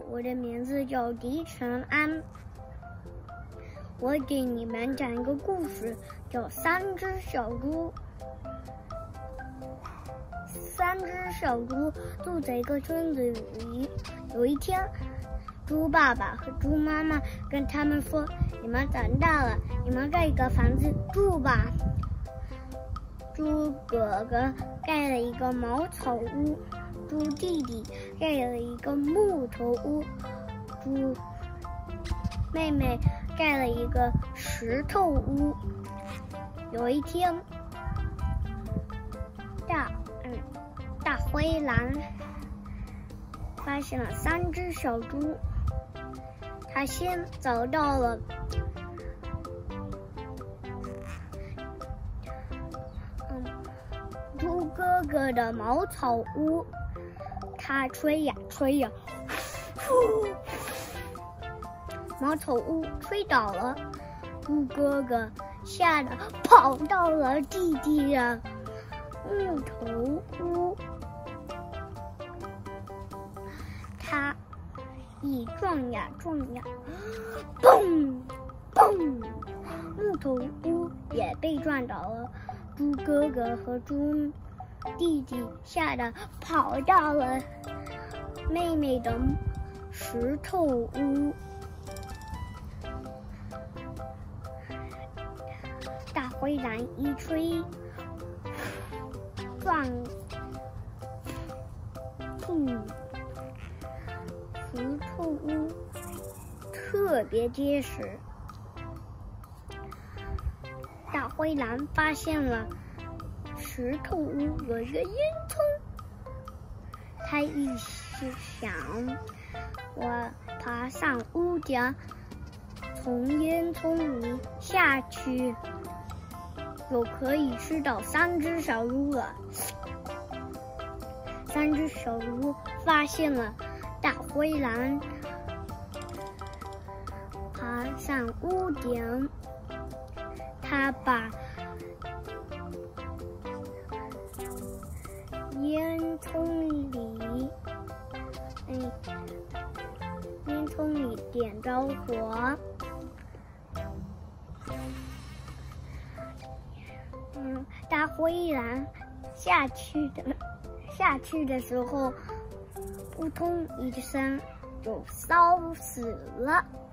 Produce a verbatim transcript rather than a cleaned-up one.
我的名字叫狄承安。我给你们讲一个故事，叫《三只小猪》。三只小猪住在一个村子里。有一天，猪爸爸和猪妈妈跟他们说：“你们长大了，你们盖一个房子住吧。”猪哥哥盖了一个茅草屋，猪弟弟盖了一个木头屋，猪妹妹盖了一个石头屋。有一天，大嗯大灰狼发现了三只小猪，他先找到了嗯猪哥哥的茅草屋，他吹呀吹呀，呼，茅草屋吹倒了，猪哥哥吓得跑到了弟弟的木头屋，他一撞呀撞呀，嘣嘣，木头屋也被撞倒了。猪哥哥和猪弟弟吓得跑到了妹妹的石头屋。大灰狼一吹，撞，嗯，石头屋特别结实。大灰狼发现了石头屋有一个烟囱，他一想，我爬上屋顶，从烟囱里下去，就可以吃到三只小猪了。三只小猪发现了大灰狼爬上屋顶，他把烟囱里，嗯，烟囱里点着火，嗯，大灰狼下去的下去的时候，扑通一声就烧死了。